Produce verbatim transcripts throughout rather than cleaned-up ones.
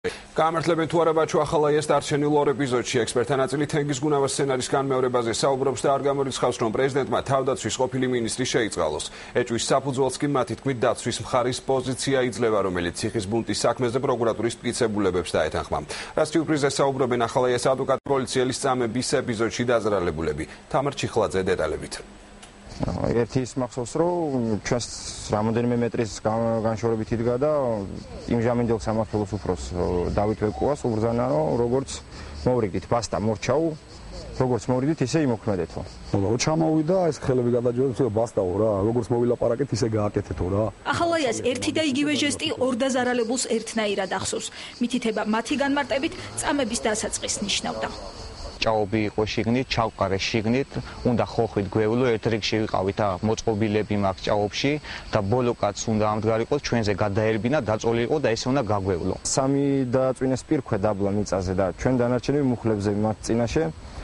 Გამართლებენ თუ არა ბაჩუ ახალაიას დარჩენილ ორ ეპიზოდში ექსპერტთა ნაწილი თენგიზ გუნავას სცენარის განმეორებაზე საუბრობს და არ გამორიცხავს, რომ პრეზიდენტმა თავდაცვის ყოფილი მინისტრი შეიწყალოს. ეჭვის საფუძველს კი მათი თქმით დაცვის მხარის პოზიცია იძლევა, რომელიც ციხის ბუნტის საქმეზე პროკურატურის მტკიცებულებებს დაეთანხმა. რაც თვიფრიზე საუბრობენ ახალაიას ადვოკატ პოლიციელის წამების ეპიზოდში დაზრალებულები. თამარ ჩიხლაძე დეტალებით. ერთი ის მახსოვს, რომ ჩვენს რამოდენიმე მეტრის განშორებით იდგა და იმჟამინდელ სამართლოს უფროს დავით ვეკუას უბრძანა, რომ როგორც მოვრიდით ბასტა მორჩაუ, როგორც მოვრიდით, ისე იმოქმედეთო. რო ჩამოვიდა ეს ხელები გადაჯერებს, ბასტაო რა, როგორც მოვილაპარაკეთ, ისე გააკეთეთო რა. ახალაიას ერთი და იგივე ჟესტი ორ დაზარალებულს ერთნაირად ახსოვს. მითითება მათი განმარტებით წამების დასაწყისს ნიშნავდა. ჭაობი იყო შიგნით, ჩავყარე შიგნით, უნდა ხოხვით გვევლო, ერთ რიგში ვიყავით და მოწყობილები მაქვს ჭაობში და ბოლო კაცს უნდა ამდგარიყოს, ჩვენზე გადაერბინა, დაწოლილიყო და ესე უნდა გაგვევლო. სამი დააწვინეს პირქვე დაბლა მიწაზე და ჩვენ დანარჩენები მუხლებზე მათ წინაშე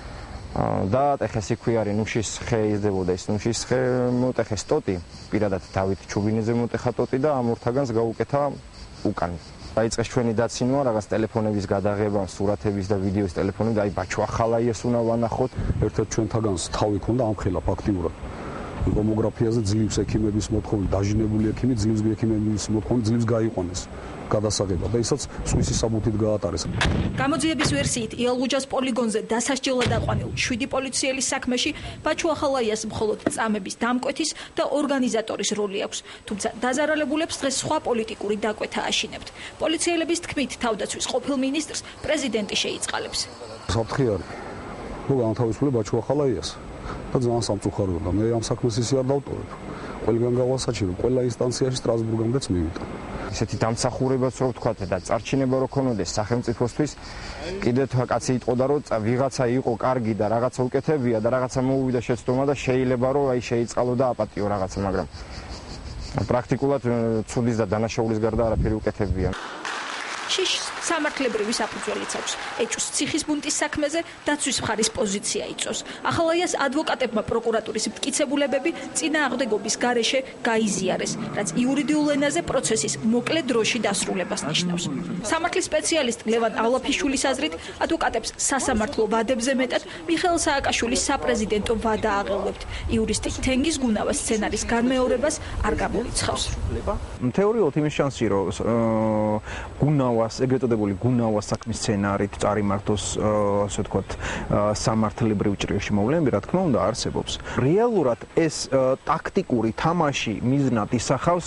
და ატეხეს იქვიარი ნუშის ხე იზრდებოდა, ის ნუშის ხე მოტეხეს ტოტი, პირადად დავით ჩუბინიძე მოტეხა ტოტი და ამ ორთაგანს გაუკეთა უკან. დაიწყეს ჩვენი დაცინვა, რაღაც ტელეფონების გადაღება, სურათების და ვიდეოს ტელეფონები, აი ბაჩუ ახალაიას უნდა ვანახოთ. ერთ-ერთ ჩვენთაგანს თავი ქონდა ამხელა ფაქტიურად. ტომოგრაფიაზე ძლივს ექიმების მოთხოვნა, დაჟინებული ექიმი ძლივს ექიმების მოთხოვნა ძლივს გაიყვანეს გადასაღება და ისაც სვისის საბუთით გაატარეს. გამოძიების ვერსიით იალღუჯას პოლიგონზე დასასჯელად აყვანილ შვიდი პოლიციელის საქმეში ბაჩუ ახალაიას მხოლოდ წამების დამკვეთის და ორგანიზატორის როლი აქვს, თუმცა დაზარალებულებს დღეს სხვა პოლიტიკური დაკვეთა აშინებთ. პოლიციელების თქმით, თავდაცვის ყოფილ მინისტრს პრეზიდენტი შეიწყალებს. საფრთხე არის, რომ განთავისუფლე ბაჩუ ახალაიას და ძალიან სამწუხაროა და მე ამ საქმეს ისე არ დავტოვებ. ყველგან გავასაჩირო, ყველა ინსტანციაში სტრასბურგამდეც მივიდა. ისეთი დამსახურებაც რო ვთქვათ და წარჩინება რო ქონოდეს სახელმწიფოსთვის, კიდევ თქვა კაცი იტყოდა, რომ ვიღაცა იყო კარგი და რაღაცა უკეთებია და რაღაცა მოუვიდა შეცდომა და შეიძლება რომ აი შეიწყალო და აპატიო რაღაცა, მაგრამ პრაქტიკულად ცუდის და დანაშაულის გარდა არაფერი უკეთებია. შიშს სამართლებრივი საფუძველიც აქვს. ეჭვს ციხის ბუნტის საქმეზე დაცვის მხარის პოზიცია იწვევს. ახალაიას ადვოკატებმა პროკურატურის მტკიცებულებები წინააღმდეგობის გარეშე გაიზიარეს, რაც იურიდიულ ენაზე პროცესის მოკლე დროში დასრულებას ნიშნავს. სამართლის სპეციალისტ ლევან ალაფიშვილის აზრით, ადვოკატებს სასამართლო ვადებზე მეტად მიხეილ სააკაშვილის საპრეზიდენტო ვადა აღელვებთ. იურისტი თენგიზ გუნავას სცენარის განმეორებას არ გამორიცხავს. თეორიულად იმის შანსი, რომ გუნავა ეგრეთ წოდებული გუნავას საქმის სცენარით წარიმართოს, ასე ვთქვათ, სამართლებრივ ჭრილში მოვლენები, რა თქმა უნდა, არსებობს. რეალურად ეს ტაქტიკური თამაში მიზნად ისახავს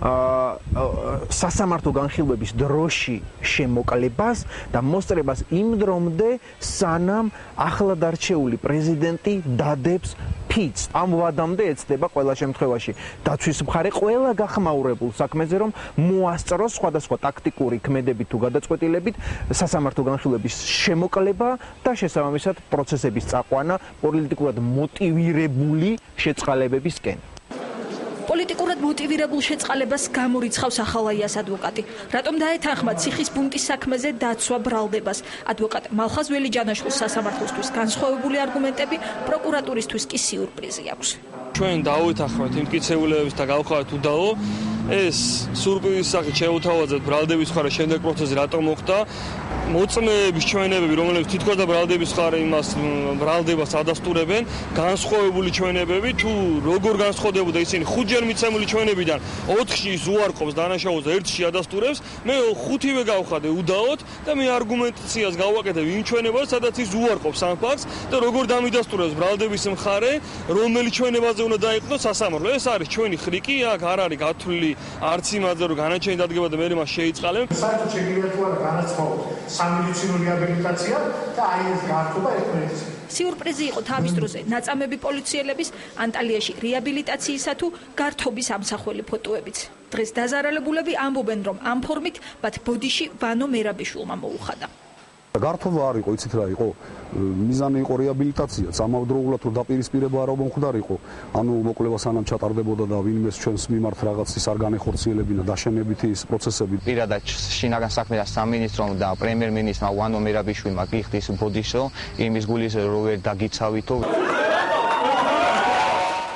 სასამართლო განხილვების დროში შემოკლებას და მოსწრებას იმ დრომდე, სანამ ახლად არჩეული პრეზიდენტი დადებს ფიცს. ამ ვადამდე ეცდება ყველა შემთხვევაში დაცვის მხარე ყველა გახმაურებულ საქმეზე, რომ მოასწროს სხვადასხვა ტაქტიკური ქმედებით თუ გადაწყვეტილებით სასამართლო განხილვების შემოკლება და შესაბამისად პროცესების წაყვანა პოლიტიკურად მოტივირებული შეწყალებებისკენ. პოლიტიკურად მოტივირებულ შეწყალებას გამორიცხავს ახალაიას ადვოკატი. რატომ დაეთანხმა ციხის ბუნტის საქმეზე დაცვა ბრალდებას? ადვოკატ მალხაზ ველიჯანაშვილს სასამართლოსთვის განსხვავებული არგუმენტები, პროკურატურისთვის კი სიურპრიზი აქვს. ჩვენ დავეთანხმეთ იმ მტკიცებულებებს და გავხარეთ უდაო. ეს სიურპრიზის სახით შევთავაზეთ ბრალდების მხარე შემდეგ პროცესი რატომ მოხდა. მოწმეების ჩვენებები, რომლებიც თითქოს და ბრალდების მხარე იმას ბრალდებას ადასტურებენ, განსხვავებული ჩვენებები თუ როგორ განსხვავდებოდა ისინი ხუთჯერ მიცემული ჩვენებიდან ოთხში ის უარყოფს დანაშაულს და ერთში ადასტურებს, მე ხუთივე გავხადე უდაოდ და მე არგუმენტაციას გავაკეთებ იმ ჩვენებას, სადაც ის უარყოფს ამ ფაქტს და როგორ დამიდასტურებს ბრალდების მხარე, რომელი ჩვენებაზე უნდა დაიყნოს სასამართლო. ეს არის ჩვენი ხრიკი, აქ არ არის გათვლილი არც იმაზე, რომ განაჩენი დადგება და მე მას შეიწყალებ. საერთოდ შეგვიძლია თუ არა განაცხადოს სამედიცინო რეაბილიტაცია და აი ეს გართობა ერთმანეთის. სიურპრიზი იყო თავის დროზე ნაწამები პოლიციელების ანტალიაში რეაბილიტაციისა თუ გართობის ამსახველი ფოტოებიც. დღეს დაზარალებულები ამბობენ, რომ ამ ფორმით მათ ბოდიში ვანო მერაბიშვილმა მოუხადა. გართობა არ იყო, იცით რა იყო? მიზანი იყო რეაბილიტაცია, ამავდროულად რომ დაპირისპირება არ მომხდარიყო. ანუ მოკლება სანამ ჩატარდებოდა და ვინმეს ჩვენს მიმართ რაღაც ის არ განეხორციელებინა დაშენებითი ის პროცესები. პირადად შინაგან საქმეთა სამინისტრომ და პრემიერ-მინისტრმა ვანო მერაბიშვილმა გიხდის ბოდიშო, იმის გულისზე რომ ვერ დაგიცავითო.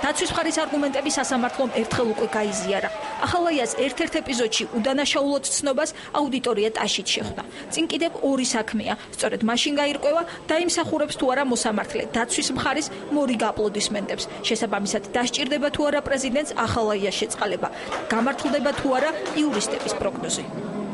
დაცვის მხარის არგუმენტები სასამართლომ ერთხელ უკვე გაიზიარა. ახალაიას ერთ-ერთ ეპიზოდში უდანაშაულოდ ცნობას აუდიტორია ტაშით შეხვდა. წინ კიდევ ორი საქმეა. სწორედ მაშინ გაირკვევა, დაიმსახურებს თუ არა მოსამართლე დაცვის მხარის მორიგ აპლოდისმენტებს. შესაბამისად დასჭირდება თუ არა პრეზიდენტს ახალაიას შეწყალება. გამართლდება თუ არა იურისტების პროგნოზი.